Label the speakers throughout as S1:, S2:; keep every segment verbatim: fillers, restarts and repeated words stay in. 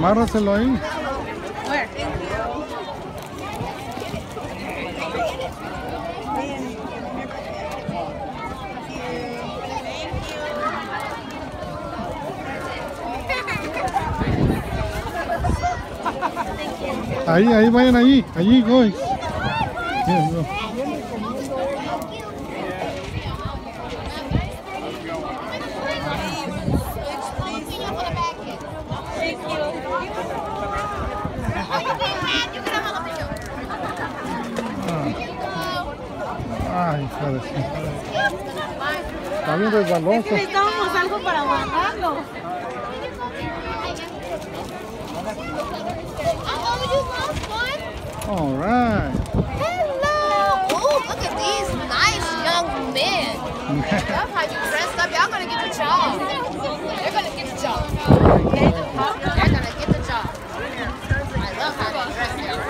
S1: Amárraselo ahí.
S2: Where?
S1: Ahí, ahí, vayan ahí. Allí, go. Here, go. Ay, hija de su- Está bien resbaloso.
S2: Necesitábamos algo para guardarlo.
S1: All right.
S3: Hello! Oh, look at these nice young men. Love how you dressed up. Y'all gonna get the job. They're gonna get the job. They're gonna get the job. I love how they dress. They're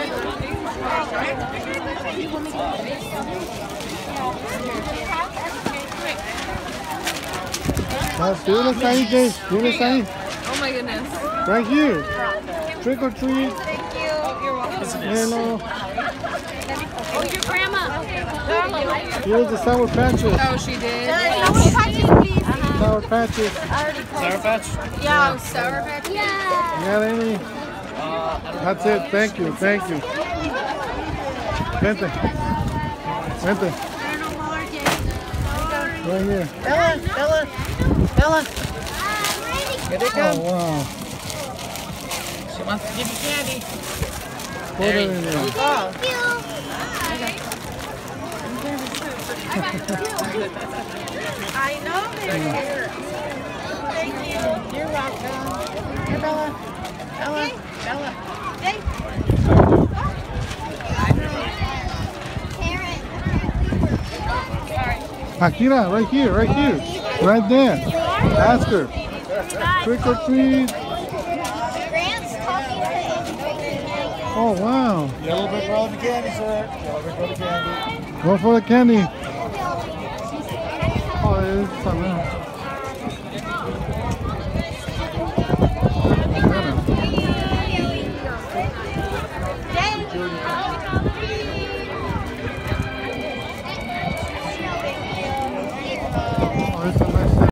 S1: Let's do this ahí, Jay. Do this ahí.
S2: Oh my goodness.
S1: Right here. Trick or treat.
S2: Thank you. You're welcome.
S1: Hello.
S2: Oh, your grandma.
S1: Here's the Sour Patches.
S2: Oh, she did.
S1: Sour Patches.
S4: Sour Patch?
S2: Yeah, Sour Patch.
S3: Yeah.
S1: Yeah, Amy. That's it. Thank you. Thank you. Vente. Vente. Right here.
S4: Ella, Ella, Ella. Here they
S1: Oh,
S4: come.
S1: wow.
S4: She wants to give you candy.
S1: Put it in there.
S4: Oh.
S2: I know they're here. Thank you.
S4: You're welcome. Here, Bella. Bella. Bella.
S2: Hey.
S1: Akira, right here, right here. Right there. Ask her. Trick or treat.
S3: Grant's talking to
S1: Oh, wow.
S4: Yellow brick roll the candy, sir. Yellow brick roll the candy.
S1: Go for the candy. Oh, it's something else.